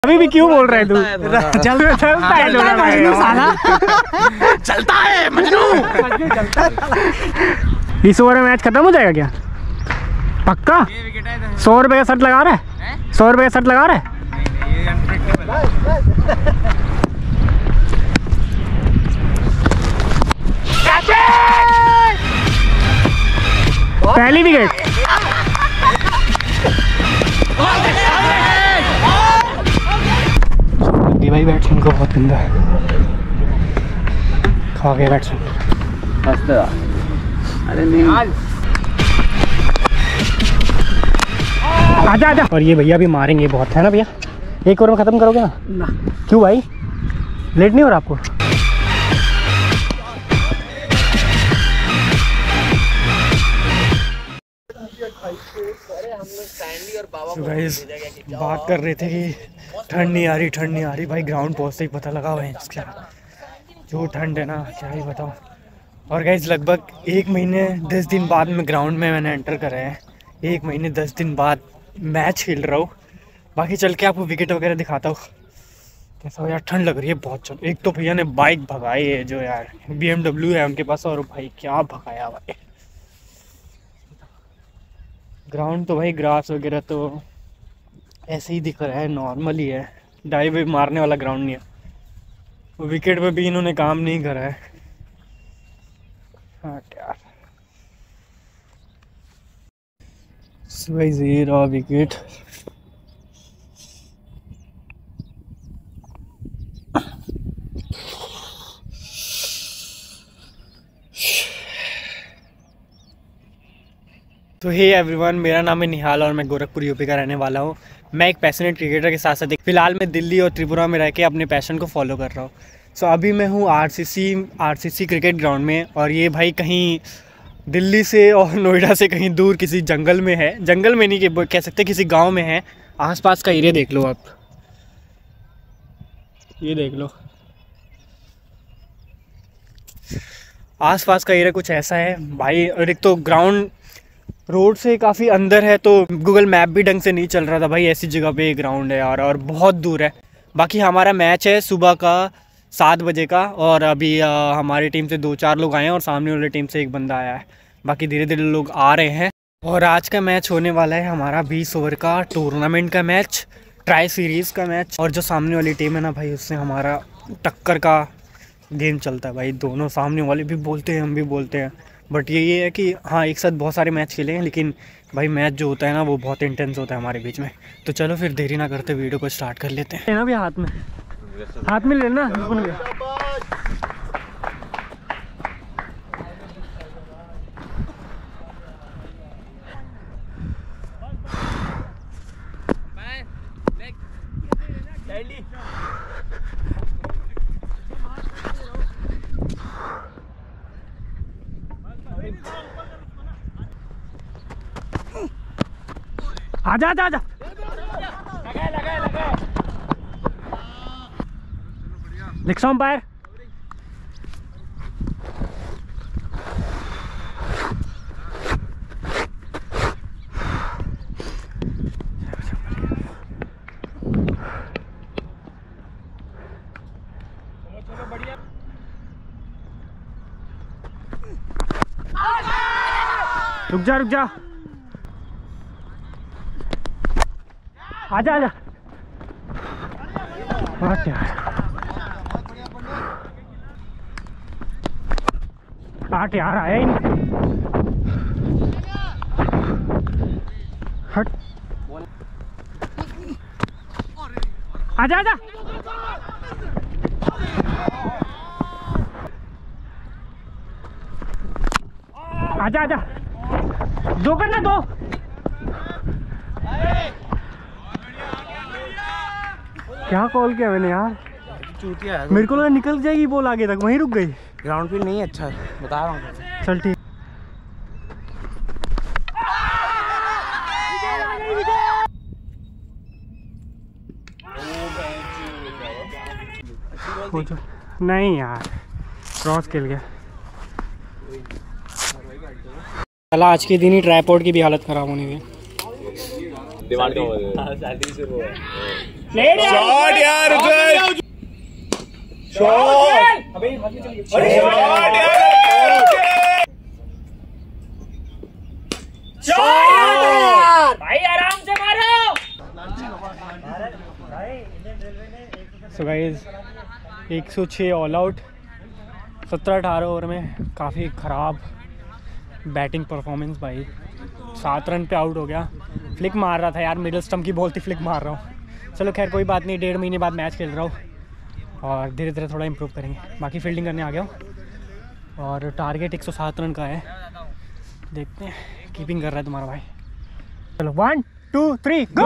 अभी भी क्यों बोल रहे तू? चलता है मजनू। इस ओवर में मैच खत्म हो जाएगा क्या? पक्का 100 रुपए का शर्ट लगा रहा है? 100 रुपए का शर्ट लगा रहा है? पहली विकेट। भाई बैट्समैन को बहुत गंदा है, खा गया बैट्समैन। अरे नहीं आजा आजा। और ये भैया भी मारेंगे बहुत है ना भैया? एक ओवर में खत्म करोगे ना? क्यों भाई, लेट नहीं हो रहा आपको? तो गाइस बात कर रहे थे कि ठंड नहीं आ रही भाई ग्राउंड पहुँचते ही पता लगा हुआ है इसका जो ठंड है ना, क्या ही बताऊँ। और गाइस लगभग 1 महीने 10 दिन बाद में ग्राउंड में मैंने एंटर करा है। 1 महीने 10 दिन बाद मैच खेल रहा हूँ। बाकी चल के आपको विकेट वगैरह दिखाता हूँ कैसा हो। यार ठंड लग रही है बहुत। चल एक तो भैया ने बाइक भगाई है जो यार BMW है उनके पास, और भाई क्या भगाया भाई। ग्राउंड तो भाई ग्रास वगैरह तो ऐसे ही दिख रहा है, नॉर्मल ही है, डाइव मारने वाला ग्राउंड नहीं है। विकेट पे भी इन्होंने काम नहीं करा है। हाँ यार ये रहा विकेट। तो हे एवरीवन, मेरा नाम है निहाल और मैं गोरखपुर यूपी का रहने वाला हूँ। मैं एक पैशनेट क्रिकेटर के साथ साथ फिलहाल मैं दिल्ली और त्रिपुरा में रह के अपने पैशन को फॉलो कर रहा हूँ। सो अभी मैं हूँ आरसीसी क्रिकेट ग्राउंड में, और ये भाई कहीं दिल्ली से और नोएडा से कहीं दूर किसी जंगल में है। जंगल में नहीं कह सकते, किसी गाँव में है। आसपास का एरिया देख लो आप, ये देख लो आसपास का एरिया कुछ ऐसा है भाई। और एक तो ग्राउंड रोड से काफ़ी अंदर है, तो गूगल मैप भी ढंग से नहीं चल रहा था भाई। ऐसी जगह पे ग्राउंड है यार, और बहुत दूर है। बाकी हमारा मैच है सुबह का 7 बजे का, और अभी हमारी टीम से 2-4 लोग आए हैं और सामने वाली टीम से 1 बंदा आया है। बाकी धीरे धीरे लोग आ रहे हैं। और आज का मैच होने वाला है हमारा 20 ओवर का टूर्नामेंट का मैच, ट्राई सीरीज़ का मैच। और जो सामने वाली टीम है ना भाई, उससे हमारा टक्कर का गेम चलता है भाई। दोनों सामने वाले भी बोलते हैं, हम भी बोलते हैं। बट ये है कि हाँ एक साथ बहुत सारे मैच खेले हैं, लेकिन भाई मैच जो होता है ना वो बहुत इंटेंस होता है हमारे बीच में। तो चलो फिर देरी ना करते वीडियो को स्टार्ट कर लेते हैं ना। भी हाथ में लेना। आजा आजा आजा। लगा लिखो अंपायर। रुक जा आजा आजा। आठ यार आया ही नहीं। हट आजा आजा। आजा आजा, 2 करना 2। क्या कॉल किया मैंने यार? चूतिया है। मेरे को लगा निकल जाएगी बॉल आगे तक, वहीं रुक गई। ग्राउंड पे नहीं अच्छा बता रहा हूँ। चल ठीक। नहीं यार क्रॉस खेल गया। चला आज के दिन ही ट्राइपॉड की भी हालत खराब होने गई। शॉट यार, शॉट भाई आराम से मारो। So guys 106 all out 17-18 over में। काफ़ी ख़राब बैटिंग परफॉर्मेंस भाई। 7 रन पे आउट हो गया। फ्लिक मार रहा था यार, मिडल स्टम्प की बॉल थी, फ्लिक मार रहा हूँ। चलो खैर कोई बात नहीं, 1.5 महीने बाद मैच खेल रहा हूँ और धीरे धीरे थोड़ा इम्प्रूव करेंगे। बाकी फील्डिंग करने आ गया हूँ और टारगेट 107 रन का है। देखते हैं, कीपिंग कर रहा है तुम्हारा भाई। चलो 1 2 3 गो।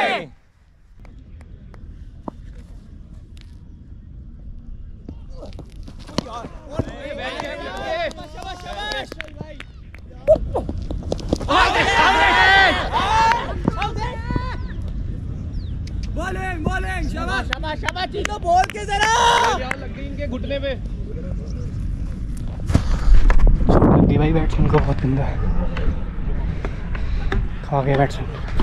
शाबाश चीतो, बोल के जरा लग गई इनके घुटने पे। लगी भाई बैट्समैन को बहुत गंदा खा गया बैट्समैन।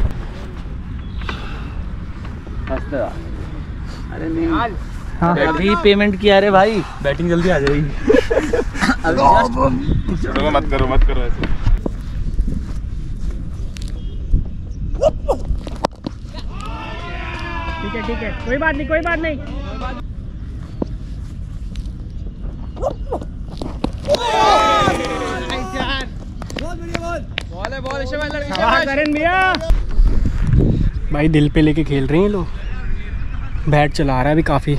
अरे नहीं हाँ अभी पेमेंट किया रे भाई, बैटिंग जल्दी आ जाएगी। चलो मत करो ऐसे। ठीक है कोई बात नहीं भाई दिल पे लेके खेल रहे हैं लोग। बैट चला रहा है अभी काफ़ी।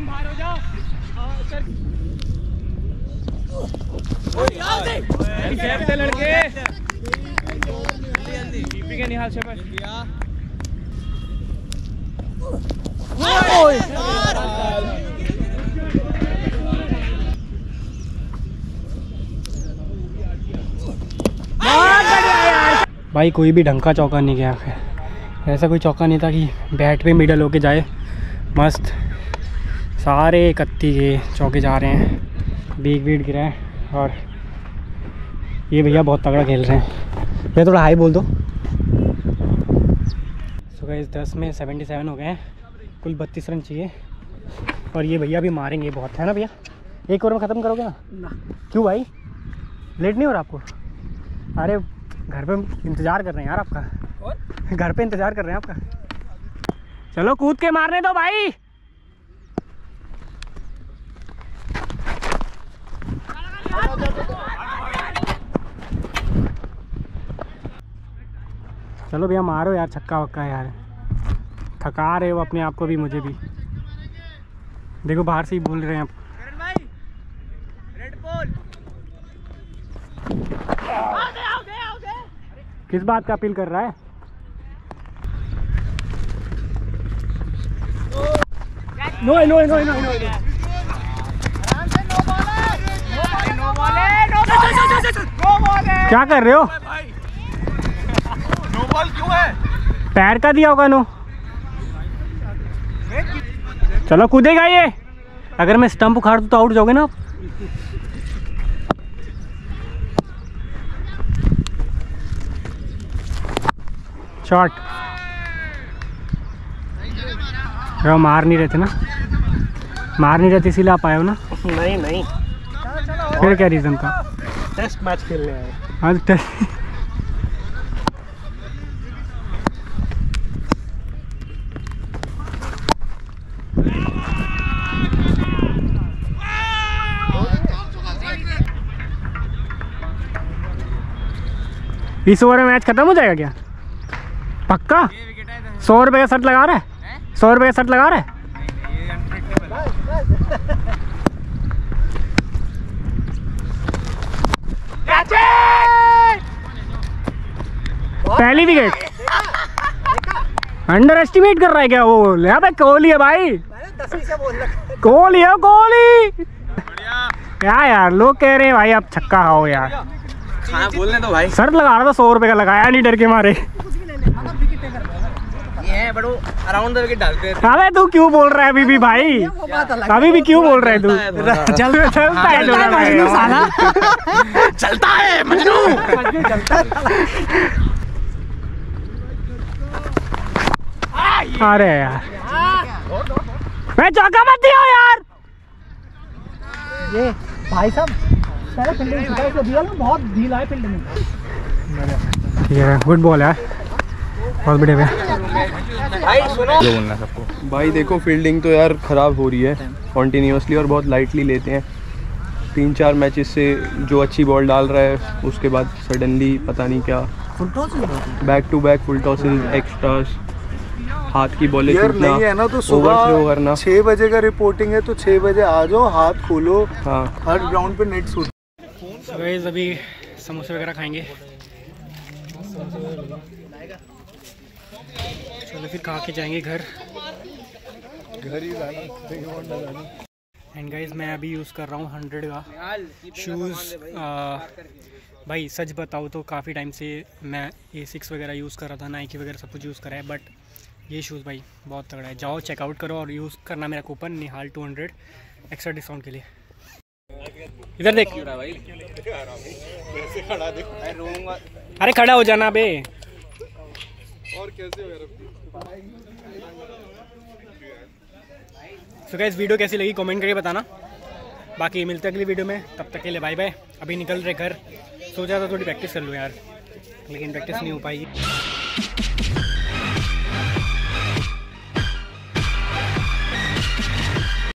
भाई कोई भी ढंग का चौका नहीं गया। ऐसा कोई चौका नहीं था कि बैट पे मिडल होके जाए। मस्त सारे 31 के चौके जा रहे हैं। बीट गिरा है और ये भैया बहुत तगड़ा खेल रहे हैं। भैया थोड़ा हाई बोल दो। सो गाइस 10 में 77 हो गए हैं। कुल 32 रन चाहिए और ये भैया भी मारेंगे बहुत, है ना भैया? 1 ओवर में ख़त्म करोगे ना? क्यों भाई, लेट नहीं हो रहा आपको? अरे घर पे इंतज़ार कर रहे हैं यार आपका। घर पे इंतज़ार कर रहे हैं आपका। चलो कूद के मारने दो भाई। चलो भैया मारो यार, छक्का वक्का यार। थका रहे हो अपने आप को भी, मुझे भी। देखो बाहर से ही बोल रहे हैं आप। किस बात का अपील कर रहा है? नो क्या कर रहे हो? नो बॉल क्यों है? पैर का दिया होगा नो। चलो कूदेगा ये। अगर मैं स्टंप उखाड़ दूं तो आउट जाओगे ना आप। शॉट। मार नहीं रहे थे ना, मार नहीं रहे थे इसीलिए आप आए हो ना? नहीं फिर क्या रीज़न था? टेस्ट मैच खेलने आए। हाँ टेस्ट। इस ओवर में मैच खत्म हो जाएगा क्या? पक्का? 100 रुपये का शर्ट लगा रहा है? 100 रुपये का शर्ट लगा रहा है? पहली विकेट। अंडर एस्टिमेट कर रहा है क्या वो? ले भाई कोहली है भाई, कोहली है कोहली। क्या यार लोग कह रहे हैं भाई आप छक्का खाओ यार। हाँ बोलने दो भाई। शर्ट लगा रहा था 100 रुपये का, लगाया नहीं डर के मारे। ये बड़ो अराउंड द विकेट डालते हैं। अबे तू क्यों बोल रहा है अभी भी भाई? अभी भी क्यों बोल रहा है तू? चलता है मजनू। अरे यार मैं चौका मत दिया यार। ये भाई साहब पहले फील्डिंग सिखाओ, उसको दिया ना, बहुत ढीला है फील्डिंग। ठीक है, गुड बॉल यार, बहुत बढ़िया भैया। जो बोलना सबको। भाई देखो फील्डिंग तो यार ख़राब हो रही है कॉन्टीन्यूसली और बहुत लाइटली लेते हैं। 3-4 मैचेस से जो अच्छी बॉल डाल रहा है उसके बाद सडनली पता नहीं क्या back to back full tosses, extras, हाथ की बॉलें छूटना, नहीं है ना तो ओवर सुबह थ्रो करना। 6 बजे का रिपोर्टिंग है तो 6 बजे आ जाओ, हाथ खोलो, हाँ हर ग्राउंड पे नेट शूट। So guys, अभी समोसे वगैरह खाएंगे, चलो फिर खा के जाएंगे घर ही जाना। एंड गाइज मैं अभी यूज़ कर रहा हूँ 100 का शूज़। भाई सच बताऊँ तो काफ़ी टाइम से मैं A6 वगैरह यूज़ कर रहा था, नाइकी वगैरह सब कुछ यूज़ करा है, बट ये शूज़ भाई बहुत तगड़ा है। जाओ चेकआउट करो और यूज़ करना मेरा कूपन निहाल 200 एक्स्ट्रा डिस्काउंट के लिए। इधर देख, अरे खड़ा हो जाना बे। और कैसे सो गाइस वीडियो कैसी लगी कमेंट करके बताना। बाकी मिलते हैं अगली वीडियो में, तब तक के लिए बाय बाय। अभी निकल रहे घर, सोचा था थोड़ी प्रैक्टिस कर लूँ यार, लेकिन प्रैक्टिस नहीं हो पाएगी।